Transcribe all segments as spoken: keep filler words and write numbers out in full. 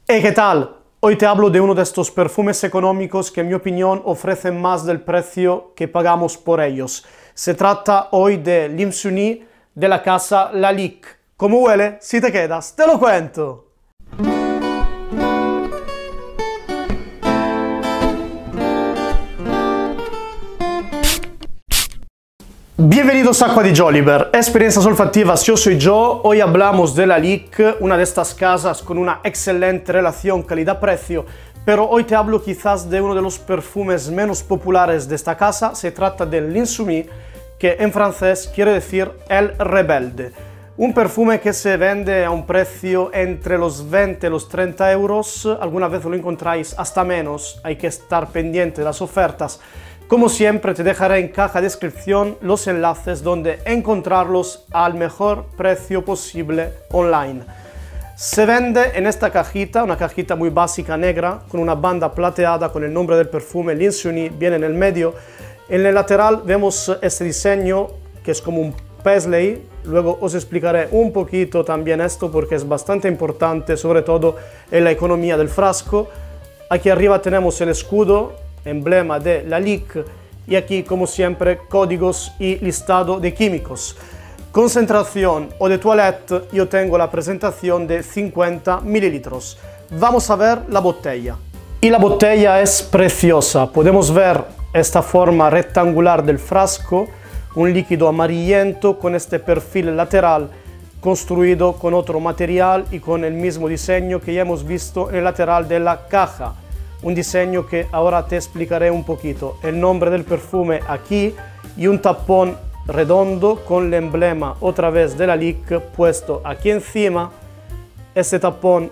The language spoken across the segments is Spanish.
Hey, ¿qué tal? Hoy te hablo de uno de estos perfumes económicos que en mi opinión ofrecen más del precio que pagamos por ellos. Se trata hoy de l'Insonie de la casa Lalique. ¿Cómo huele? Si te quedas, te lo cuento. Bienvenidos a Acqua di Joliber, experiencias olfativas, yo soy Joe. Hoy hablamos de Lalique, una de estas casas con una excelente relación calidad-precio, pero hoy te hablo quizás de uno de los perfumes menos populares de esta casa. Se trata del l'Insonie, que en francés quiere decir el rebelde. Un perfume que se vende a un precio entre los veinte y los treinta euros, alguna vez lo encontráis hasta menos, hay que estar pendiente de las ofertas. Como siempre te dejaré en caja de descripción los enlaces donde encontrarlos al mejor precio posible online. Se vende en esta cajita, una cajita muy básica negra con una banda plateada con el nombre del perfume, l'Insonie, viene en el medio. En el lateral vemos este diseño que es como un paisley. Luego os explicaré un poquito también esto porque es bastante importante, sobre todo en la economía del frasco. Aquí arriba tenemos el escudo, emblema de Lalique, y aquí como siempre códigos y listado de químicos. Concentración eau de toilette, yo tengo la presentación de cincuenta mililitros. Vamos a ver la botella. Y la botella es preciosa, podemos ver esta forma rectangular del frasco, un líquido amarillento con este perfil lateral construido con otro material y con el mismo diseño que ya hemos visto en el lateral de la caja. Un diseño que ahora te explicaré un poquito. El nombre del perfume aquí y un tapón redondo con el emblema otra vez de Lalique puesto aquí encima. Este tapón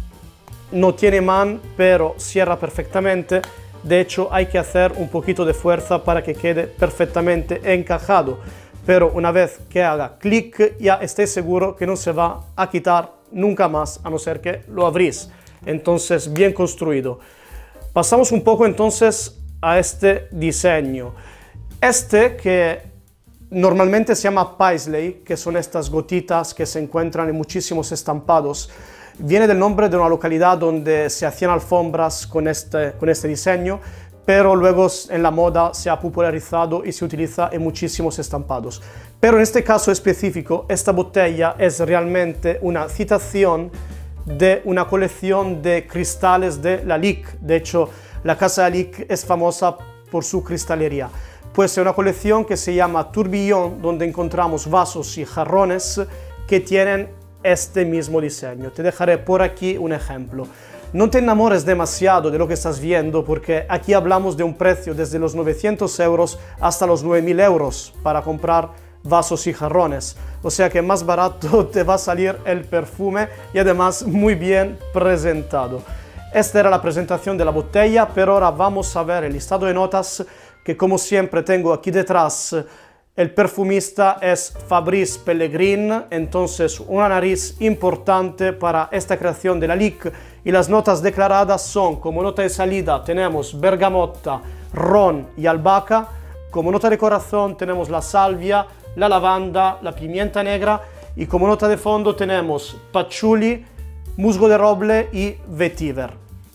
no tiene imán, pero cierra perfectamente. De hecho, hay que hacer un poquito de fuerza para que quede perfectamente encajado. Pero una vez que haga clic, ya estéis seguro que no se va a quitar nunca más, a no ser que lo abrís. Entonces, bien construido. Pasamos un poco entonces a este diseño. Este que normalmente se llama paisley, que son estas gotitas que se encuentran en muchísimos estampados, viene del nombre de una localidad donde se hacían alfombras con este, con este diseño, pero luego en la moda se ha popularizado y se utiliza en muchísimos estampados. Pero en este caso específico, esta botella es realmente una citación de una colección de cristales de Lalique. De hecho, la casa Lalique es famosa por su cristalería. Pues es una colección que se llama Tourbillon, donde encontramos vasos y jarrones que tienen este mismo diseño. Te dejaré por aquí un ejemplo. No te enamores demasiado de lo que estás viendo, porque aquí hablamos de un precio desde los novecientos euros hasta los nueve mil euros para comprar vasos y jarrones, o sea que más barato te va a salir el perfume y además muy bien presentado. Esta era la presentación de la botella, pero ahora vamos a ver el listado de notas que como siempre tengo aquí detrás. El perfumista es Fabrice Pellegrin, entonces una nariz importante para esta creación de Lalique, y las notas declaradas son: como nota de salida tenemos bergamota, ron y albahaca; como nota de corazón tenemos la salvia, la lavanda, la pimienta negra, y como nota de fondo tenemos patchouli, musgo de roble y vetiver.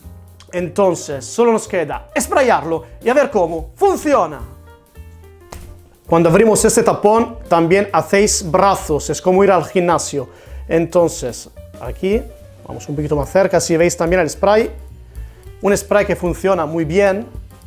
Entonces solo nos queda sprayarlo y a ver cómo funciona. Cuando abrimos este tapón también hacéis brazos, es como ir al gimnasio. Entonces aquí, vamos un poquito más cerca, así veis también el spray. Un spray que funciona muy bien.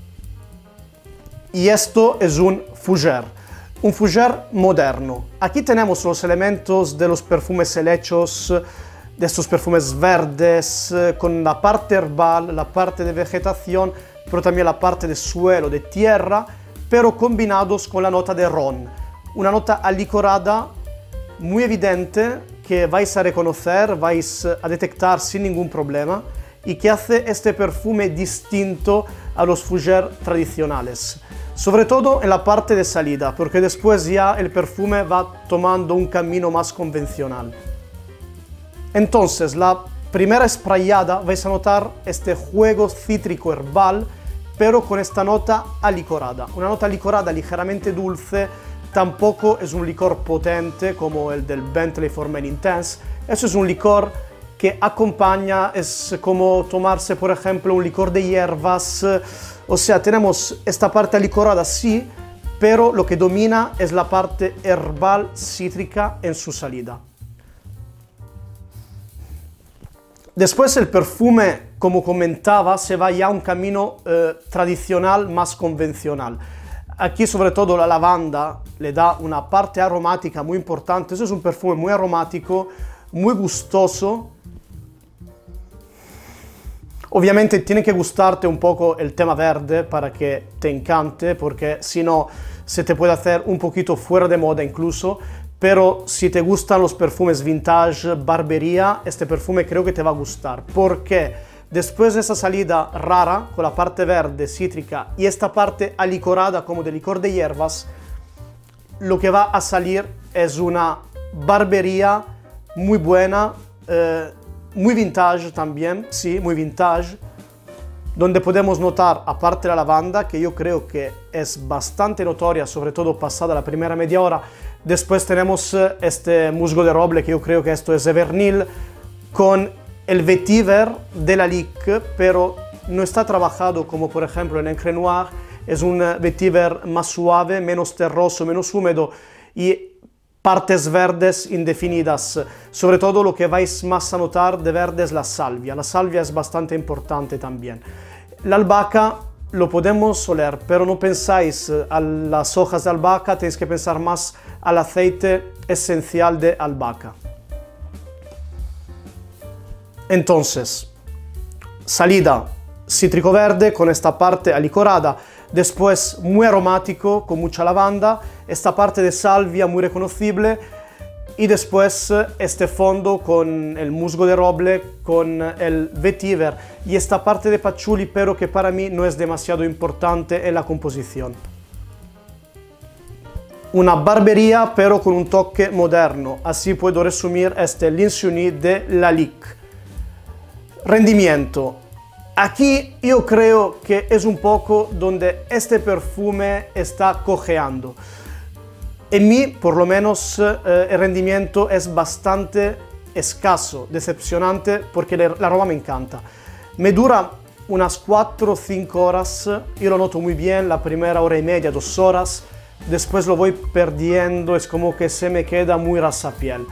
Y esto es un fougère. Un fougère moderno. Aquí tenemos los elementos de los perfumes helechos, de estos perfumes verdes, con la parte herbal, la parte de vegetación, pero también la parte de suelo, de tierra, pero combinados con la nota de ron. Una nota alicorada muy evidente que vais a reconocer, vais a detectar sin ningún problema, y que hace este perfume distinto a los fougères tradicionales. Sobre todo en la parte de salida, porque después ya el perfume va tomando un camino más convencional. Entonces, la primera sprayada vais a notar este juego cítrico herbal, pero con esta nota alicorada. Una nota alicorada ligeramente dulce, tampoco es un licor potente como el del Bentley for Men Intense. Eso es un licor que acompaña, es como tomarse, por ejemplo, un licor de hierbas. O sea, tenemos esta parte alicorada, sí, pero lo que domina es la parte herbal cítrica en su salida. Después el perfume, como comentaba, se va ya a un camino eh, tradicional, más convencional. Aquí sobre todo la lavanda le da una parte aromática muy importante. Eso es un perfume muy aromático, muy gustoso. Obviamente tiene que gustarte un poco el tema verde para que te encante, porque si no se te puede hacer un poquito fuera de moda incluso. Pero si te gustan los perfumes vintage, barbería, este perfume creo que te va a gustar, porque después de esa salida rara con la parte verde, cítrica y esta parte alicorada como de licor de hierbas, lo que va a salir es una barbería muy buena, eh, muy vintage también, sí, muy vintage, donde podemos notar, aparte de la lavanda, que yo creo que es bastante notoria, sobre todo pasada la primera media hora. Después tenemos este musgo de roble, que yo creo que esto es Evernil, con el vetiver de la Lic, pero no está trabajado como por ejemplo en Encre Noir. Es un vetiver más suave, menos terroso, menos húmedo y partes verdes indefinidas. Sobre todo lo que vais más a notar de verde es la salvia. La salvia es bastante importante también. La albahaca lo podemos oler, pero no pensáis a las hojas de albahaca, tenéis que pensar más al aceite esencial de albahaca. Entonces, salida cítrico verde con esta parte alicorada, después muy aromático con mucha lavanda, esta parte de salvia muy reconocible y después este fondo con el musgo de roble, con el vetiver y esta parte de patchouli, pero que para mí no es demasiado importante en la composición. Una barbería pero con un toque moderno, así puedo resumir este L'Insignie de la Lic. Rendimiento. Aquí yo creo que es un poco donde este perfume está cojeando. En mí, por lo menos, eh, el rendimiento es bastante escaso, decepcionante, porque el aroma me encanta. Me dura unas cuatro o cinco horas, yo lo noto muy bien, la primera hora y media, dos horas, después lo voy perdiendo, es como que se me queda muy rasapiel.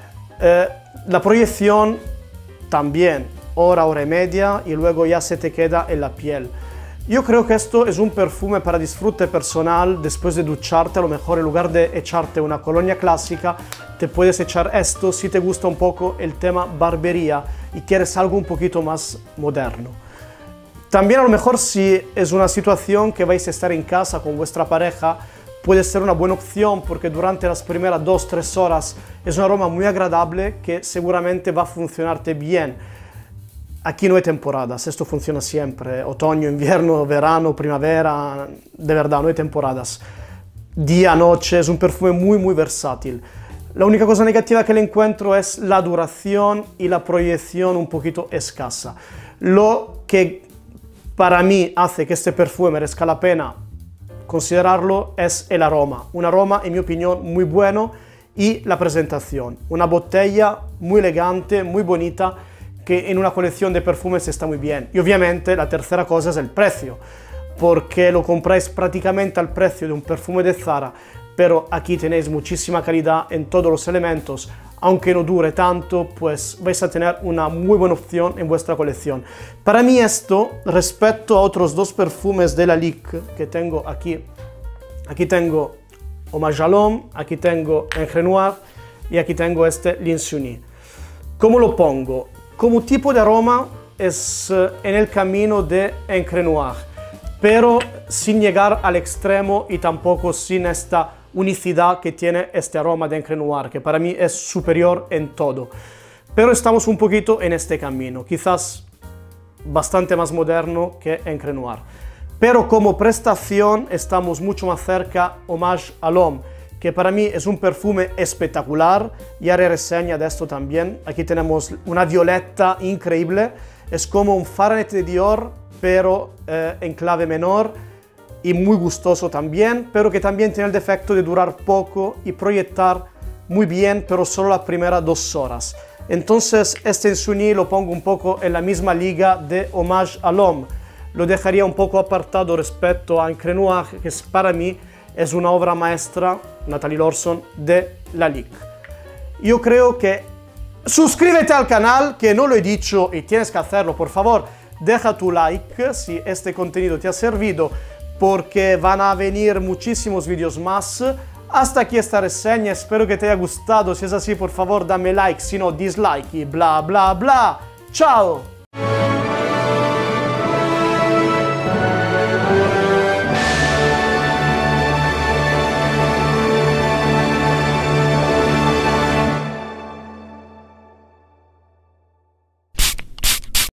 Eh, la proyección también, hora, hora y media, y luego ya se te queda en la piel. Yo creo que esto es un perfume para disfrute personal, después de ducharte, a lo mejor en lugar de echarte una colonia clásica, te puedes echar esto si te gusta un poco el tema barbería y quieres algo un poquito más moderno. También a lo mejor si es una situación que vais a estar en casa con vuestra pareja, puede ser una buena opción porque durante las primeras dos tres horas es un aroma muy agradable que seguramente va a funcionarte bien. Aquí no hay temporadas, esto funciona siempre, otoño, invierno, verano, primavera, de verdad, no hay temporadas. Día, noche, es un perfume muy muy versátil. La única cosa negativa que le encuentro es la duración y la proyección un poquito escasa. Lo que para mí hace que este perfume merezca la pena considerarlo es el aroma. Un aroma, en mi opinión, muy bueno y la presentación. Una botella muy elegante, muy bonita, que en una colección de perfumes está muy bien. Y obviamente la tercera cosa es el precio, porque lo compráis prácticamente al precio de un perfume de Zara, pero aquí tenéis muchísima calidad en todos los elementos. Aunque no dure tanto, pues vais a tener una muy buena opción en vuestra colección. Para mí esto, respecto a otros dos perfumes de la Lic que tengo aquí, aquí tengo Hommage à l'Homme, aquí tengo Encre Noir y aquí tengo este L'Insignie. ¿Cómo lo pongo? Como tipo de aroma es uh, en el camino de Encre Noir, pero sin llegar al extremo y tampoco sin esta unicidad que tiene este aroma de Encre Noir, que para mí es superior en todo. Pero estamos un poquito en este camino, quizás bastante más moderno que Encre Noir. Pero como prestación estamos mucho más cerca Hommage à l'Homme, que para mí es un perfume espectacular, y haré reseña de esto también. Aquí tenemos una violeta increíble, es como un Fahrenheit de Dior, pero eh, en clave menor, y muy gustoso también, pero que también tiene el defecto de durar poco y proyectar muy bien, pero solo las primeras dos horas. Entonces este Insuni lo pongo un poco en la misma liga de Hommage à l'Homme. Lo dejaría un poco apartado respecto a Encre Noir, que para mí es una obra maestra, Natalie Lorson, de Lalique. Yo creo que suscríbete al canal, que no lo he dicho y tienes que hacerlo, por favor. Deja tu like si este contenido te ha servido, porque van a venir muchísimos vídeos más. Hasta aquí esta reseña, espero que te haya gustado. Si es así, por favor dame like, si no dislike y bla bla bla. ¡Chao!